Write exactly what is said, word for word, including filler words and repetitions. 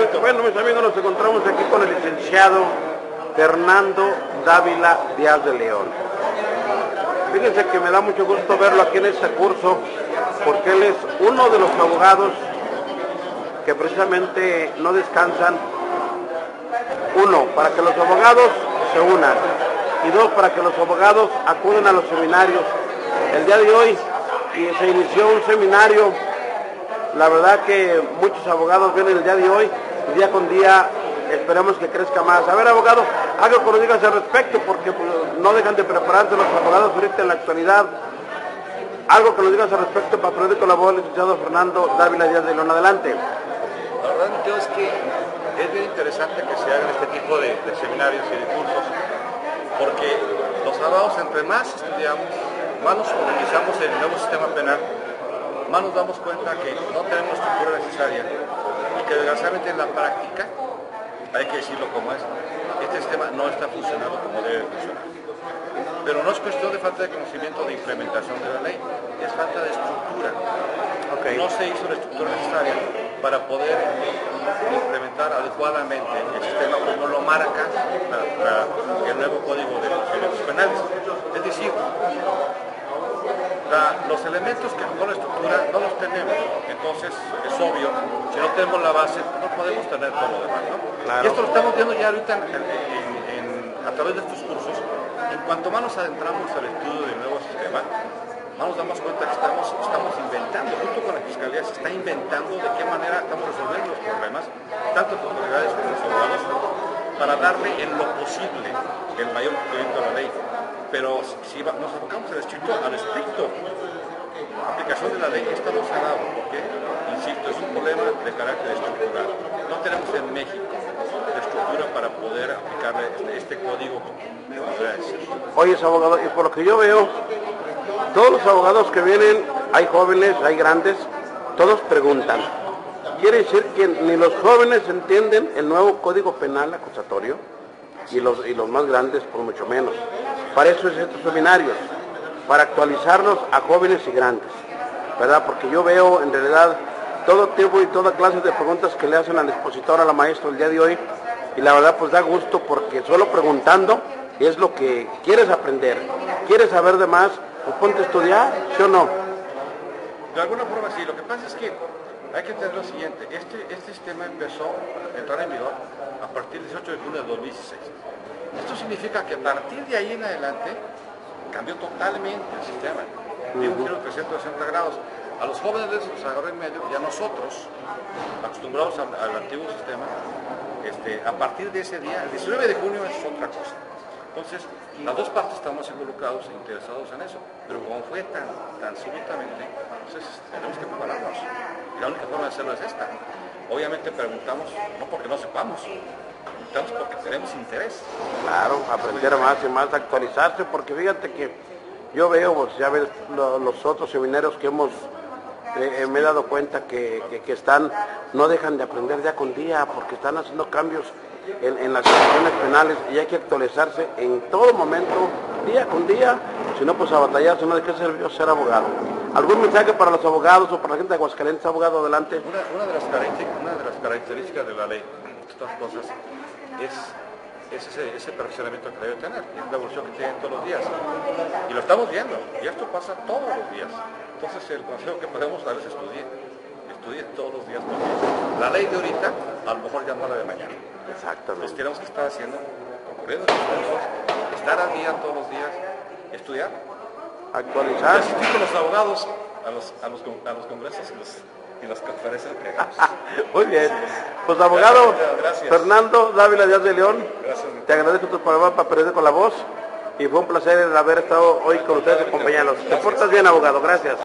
Bueno, mis amigos, nos encontramos aquí con el licenciado Fernando Dávila Díaz de León. Fíjense que me da mucho gusto verlo aquí en este curso, porque él es uno de los abogados que precisamente no descansan. Uno, para que los abogados se unan, y dos, para que los abogados acuden a los seminarios. El día de hoy y se inició un seminario. La verdad que muchos abogados vienen el día de hoy y día con día esperamos que crezca más. A ver, abogado, algo que nos digas al respecto, porque pues, no dejan de prepararse los abogados ahorita en la actualidad. Algo que nos digas al respecto para poder colaborar el licenciado Fernando Dávila Díaz de León. Adelante. La verdad es que es bien interesante que se hagan este tipo de, de seminarios y de cursos, porque los abogados, entre más estudiamos, más nos organizamos en el nuevo sistema penal, más nos damos cuenta que no tenemos la estructura necesaria y que desgraciadamente en la práctica, hay que decirlo como es, este sistema no está funcionando como debe funcionar. Pero no es cuestión de falta de conocimiento de implementación de la ley, es falta de estructura. Okay. No se hizo la estructura necesaria para poder implementar adecuadamente el sistema como lo marca la, la, el nuevo Código de Procedimientos Penales. Es decir, La, los elementos que con la estructura no los tenemos, entonces es obvio, si no tenemos la base, no podemos tener todo lo demás, ¿no? Claro. Y esto lo estamos viendo ya ahorita en, en, en, a través de estos cursos. En cuanto más nos adentramos al estudio del nuevo sistema, más nos damos cuenta que estamos, estamos inventando, junto con la Fiscalía se está inventando de qué manera estamos resolviendo los problemas, tanto las autoridades como los abogados, para darle en lo posible el mayor cumplimiento a la ley. Pero si nos enfocamos al estricto, al estricto aplicación de la ley, esto no se ha dado, porque, insisto, es un problema de carácter estructural. No tenemos en México la estructura para poder aplicarle este código, como se decir. Oye, abogado, y por lo que yo veo, todos los abogados que vienen, hay jóvenes, hay grandes, todos preguntan. Quiere decir que ni los jóvenes entienden el nuevo Código Penal acusatorio, y los, y los más grandes por mucho menos. Para eso es estos seminarios, para actualizarlos a jóvenes y grandes, ¿verdad? Porque yo veo en realidad todo tipo y toda clase de preguntas que le hacen al expositor, a la maestra el día de hoy, y la verdad pues da gusto, porque solo preguntando es lo que quieres aprender. ¿Quieres saber de más? Pues ponte a estudiar, ¿sí o no? De alguna forma sí. Lo que pasa es que hay que entender lo siguiente: este, este sistema empezó a entrar en vigor a partir del dieciocho de junio de dos mil dieciséis. Esto significa que a partir de ahí en adelante cambió totalmente el sistema, dio un giro de trescientos sesenta grados. A los jóvenes les agarró en medio, y a nosotros, acostumbrados al, al antiguo sistema, este, a partir de ese día, el diecinueve de junio es otra cosa. Entonces, las dos partes estamos involucrados e interesados en eso, pero como fue tan, tan súbitamente, entonces tenemos que prepararnos. Y la única forma de hacerlo es esta. Obviamente preguntamos, no porque no sepamos, preguntamos porque tenemos interés. Claro, aprender más y más, actualizarse, porque fíjate que yo veo, pues ya ves lo, los otros seminarios que hemos, eh, me he dado cuenta que, que, que están, no dejan de aprender día con día, porque están haciendo cambios en, en las situaciones penales, y hay que actualizarse en todo momento, día con día, si no pues a batallar, si no de qué sirvió ser abogado. ¿Algún mensaje para los abogados o para la gente de Aguascalientes, abogado? Adelante. Una, una, de las una de las características de la ley, estas cosas, es, es ese, ese perfeccionamiento que debe tener, es la evolución que tienen todos los días. Y lo estamos viendo, y esto pasa todos los días. Entonces el consejo que podemos dar es estudiar, estudie todos los días. La ley de ahorita, a lo mejor ya no la de mañana. Exactamente. Entonces tenemos que estar haciendo, concurriendo esfuerzos, estar al día todos los días, estudiar. Actualizar. Y asistir con los abogados a los, a los, a los congresos y, los, y las conferencias que hagamos. Muy bien. Pues abogado gracias, gracias. Fernando Dávila Díaz de León, gracias. Te agradezco tus palabras para perder con la voz, y fue un placer haber estado hoy con ustedes acompañados. Te portas bien, abogado. Gracias.